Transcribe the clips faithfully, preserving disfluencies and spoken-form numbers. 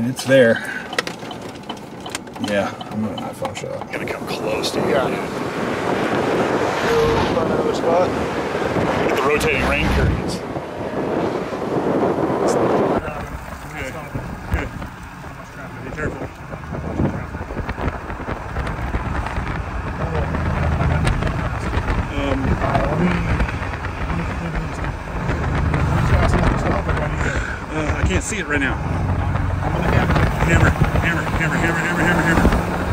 mean, it's there. Yeah, I'm gonna iPhone shot. I'm gonna come close to you. Got it. Find another spot. Get the rotating rain curtains. Good. Good. Be careful. Um, uh, I can't see it right now. Hammer, hammer, hammer, hammer, hammer, hammer, hammer.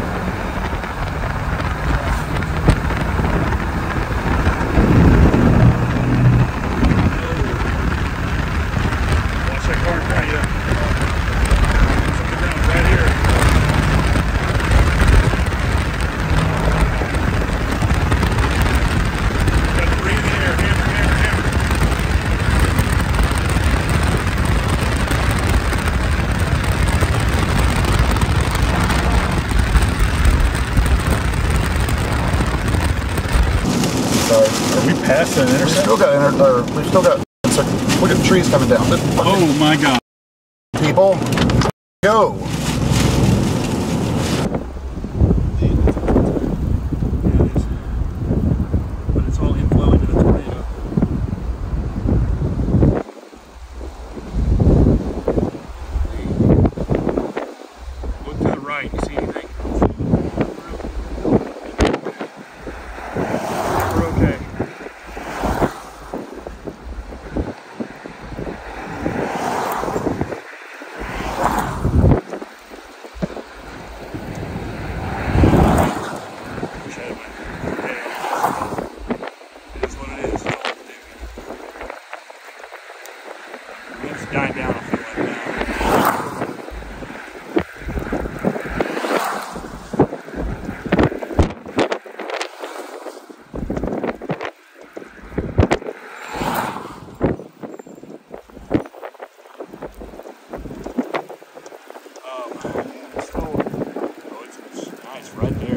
Watch that car in front of you. Something down right here. You gotta breathe in the air. Hammer, hammer, hammer. Sorry. Are we past an intersection? We still got inter or we still got look at the trees coming down. Oh my god. People, go. But it's all inflow into the tornado. Look to the right. You see anything? We're okay. Dying down, I feel like now. Um, it's, oh, it's, it's nice right there.